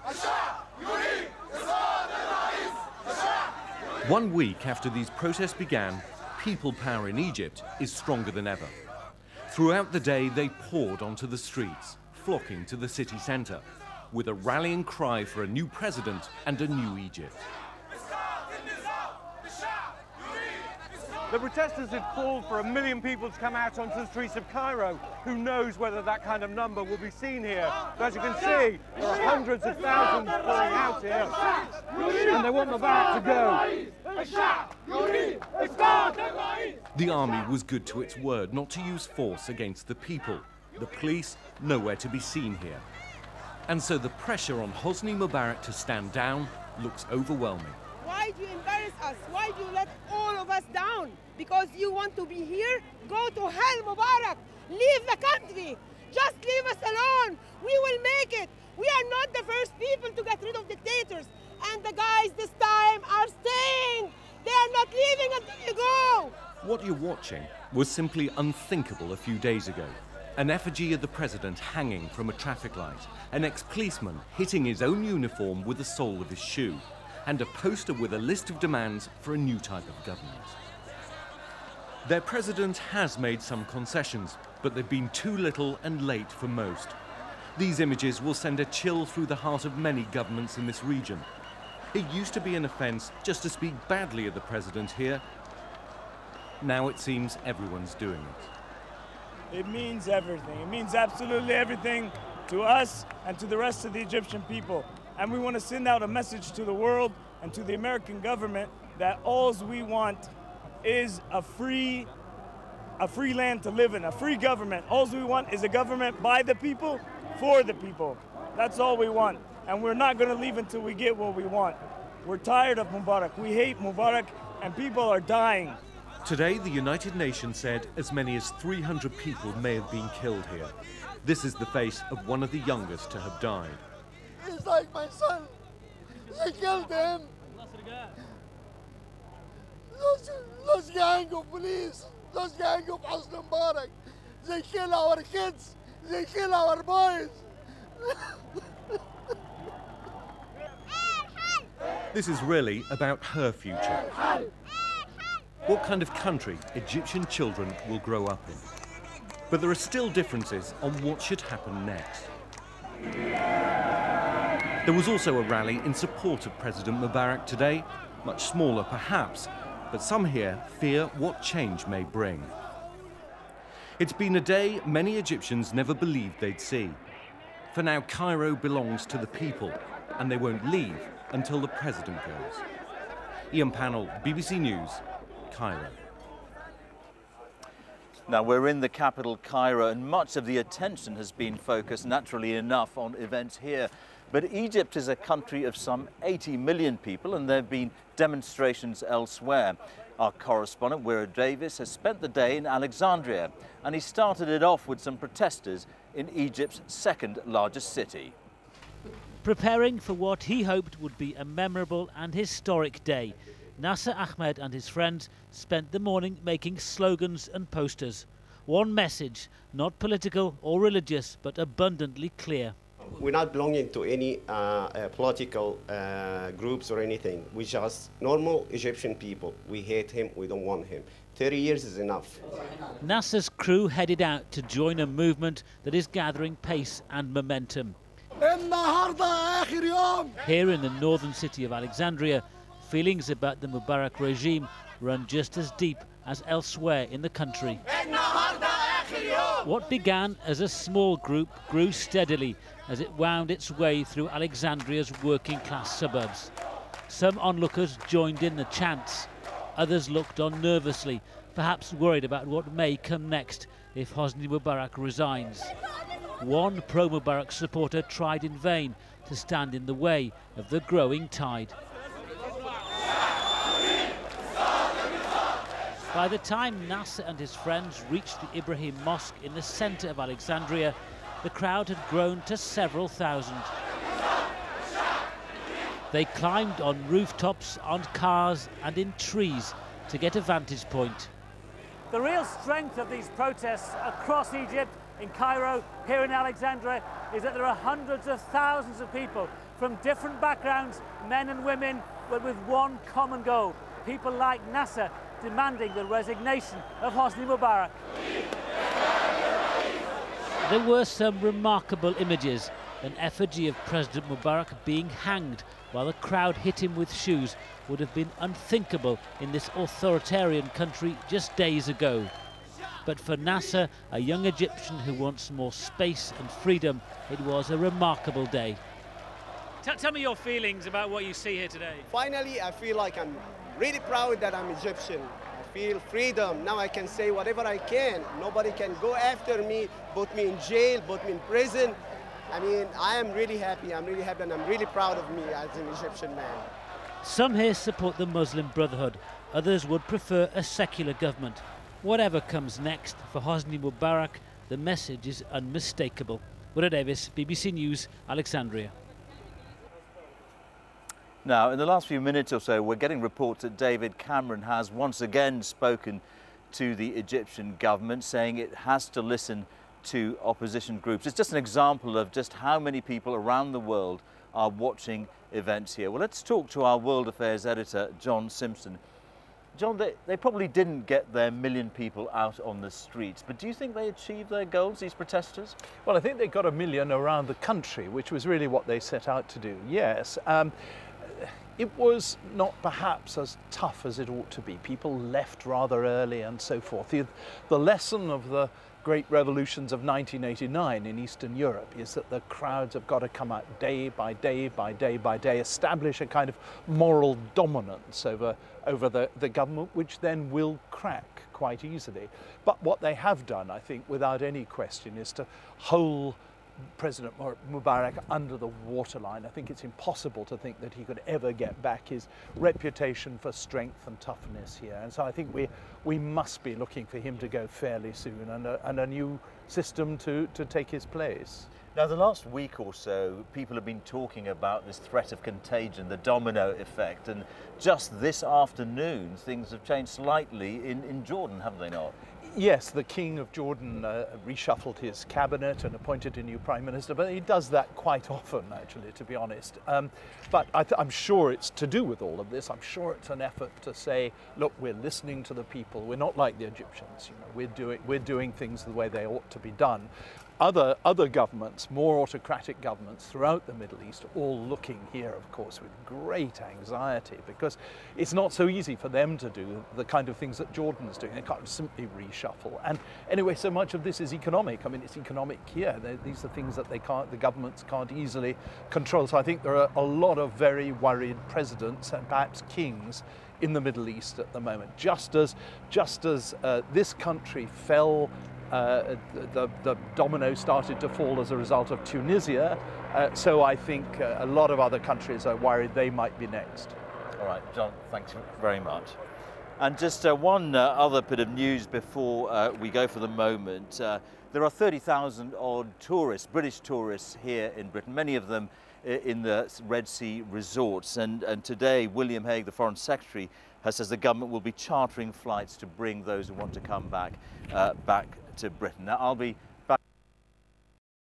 1 week after these protests began, people power in Egypt is stronger than ever. Throughout the day, they poured onto the streets, flocking to the city centre, with a rallying cry for a new president and a new Egypt. The protesters had called for 1 million people to come out onto the streets of Cairo. Who knows whether that kind of number will be seen here. But as you can see, there are hundreds of thousands pouring out here. And they want Mubarak to go. The army was good to its word not to use force against the people. The police nowhere to be seen here. And so the pressure on Hosni Mubarak to stand down looks overwhelming. Why do you embarrass us? Why do you let all of us down? Because you want to be here? Go to hell, Mubarak! Leave the country! Just leave us alone! We will make it! We are not the first people to get rid of dictators. And the guys this time are staying! They are not leaving until you go! What you're watching was simply unthinkable a few days ago. An effigy of the president hanging from a traffic light, an ex-policeman hitting his own uniform with the sole of his shoe, and a poster with a list of demands for a new type of government. Their president has made some concessions, but they've been too little and late for most. These images will send a chill through the heart of many governments in this region. It used to be an offence just to speak badly of the president here. Now it seems everyone's doing it. It means everything. It means absolutely everything to us and to the rest of the Egyptian people. And we want to send out a message to the world and to the American government that all we want is a free land to live in, a free government. All we want is a government by the people, for the people. That's all we want. And we're not going to leave until we get what we want. We're tired of Mubarak. We hate Mubarak, and people are dying. Today, the United Nations said as many as 300 people may have been killed here. This is the face of one of the youngest to have died. He's like my son. They killed him. Those gang of police, those gang of Hosni Mubarak, they kill our kids, they kill our boys. This is really about her future. What kind of country Egyptian children will grow up in. But there are still differences on what should happen next. There was also a rally in support of President Mubarak today, much smaller perhaps, but some here fear what change may bring. It's been a day many Egyptians never believed they'd see. For now, Cairo belongs to the people, and they won't leave until the president goes. Ian Pannell, BBC News, Cairo. Now, we're in the capital, Cairo, and much of the attention has been focused, naturally enough, on events here. But Egypt is a country of some 80 million people, and there have been demonstrations elsewhere. Our correspondent, Wira Davis, has spent the day in Alexandria, and he started it off with some protesters in Egypt's second largest city. Preparing for what he hoped would be a memorable and historic day, Nasser Ahmed and his friends spent the morning making slogans and posters. One message, not political or religious, but abundantly clear. We're not belonging to any political groups or anything. We're just normal Egyptian people. We hate him, we don't want him. 30 years is enough. Nasser's crew headed out to join a movement that is gathering pace and momentum. Here in the northern city of Alexandria, feelings about the Mubarak regime run just as deep as elsewhere in the country. What began as a small group grew steadily as it wound its way through Alexandria's working-class suburbs. Some onlookers joined in the chants. Others looked on nervously, perhaps worried about what may come next if Hosni Mubarak resigns. One pro-Mubarak supporter tried in vain to stand in the way of the growing tide. By the time Nasser and his friends reached the Ibrahim Mosque in the centre of Alexandria, the crowd had grown to several thousand. They climbed on rooftops, on cars and in trees to get a vantage point. The real strength of these protests across Egypt in Cairo, here in Alexandria, is that there are hundreds of thousands of people from different backgrounds, men and women, but with one common goal. People like Nasser demanding the resignation of Hosni Mubarak. There were some remarkable images. An effigy of President Mubarak being hanged while the crowd hit him with shoes would have been unthinkable in this authoritarian country just days ago. But for Nasser, a young Egyptian who wants more space and freedom, it was a remarkable day. Tell me your feelings about what you see here today. Finally, I feel like I'm really proud that I'm Egyptian. I feel freedom. Now I can say whatever I can. Nobody can go after me, put me in jail, put me in prison. I mean, I am really happy. I'm really happy and I'm really proud of me as an Egyptian man. Some here support the Muslim Brotherhood. Others would prefer a secular government. Whatever comes next for Hosni Mubarak, the message is unmistakable. Willow Davis, BBC News, Alexandria. Now, in the last few minutes or so, we're getting reports that David Cameron has once again spoken to the Egyptian government, saying it has to listen to opposition groups. It's just an example of just how many people around the world are watching events here. Well, let's talk to our World Affairs editor, John Simpson. John, they probably didn't get their million people out on the streets, but do you think they achieved their goals, these protesters? Well, I think they got 1 million around the country, which was really what they set out to do, yes. It was not perhaps as tough as it ought to be. People left rather early and so forth. The lesson of the great revolutions of 1989 in Eastern Europe is that the crowds have got to come out day by day by day by day, establish a kind of moral dominance over the government, which then will crack quite easily. But what they have done, I think, without any question, is to hold President Mubarak under the waterline. I think it's impossible to think that he could ever get back his reputation for strength and toughness here. And so I think we must be looking for him to go fairly soon and a new system to take his place. Now, the last week or so, people have been talking about this threat of contagion, the domino effect, and just this afternoon, things have changed slightly in Jordan, haven't they not? Yes, the King of Jordan reshuffled his cabinet and appointed a new prime minister, but he does that quite often, actually, to be honest. But I'm sure it's to do with all of this. I'm sure it's an effort to say, look, we're listening to the people. We're not like the Egyptians. You know, we're doing things the way they ought to be done. Other governments, more autocratic governments throughout the Middle East, all looking here, of course, with great anxiety, because it's not so easy for them to do the kind of things that Jordan's doing. They can't simply reshuffle. And anyway, so much of this is economic. I mean, it's economic here. These are things that the governments can't easily control. So I think there are a lot of very worried presidents and perhaps kings in the Middle East at the moment. Just as this country fell, the domino started to fall as a result of Tunisia, so I think a lot of other countries are worried they might be next. All right, John, thanks very much. And just one other bit of news before we go for the moment. There are 30,000 odd tourists, British tourists here in Britain, many of them in the Red Sea resorts. And today, William Hague, the Foreign Secretary, says the government will be chartering flights to bring those who want to come back to Britain. Now, I'll be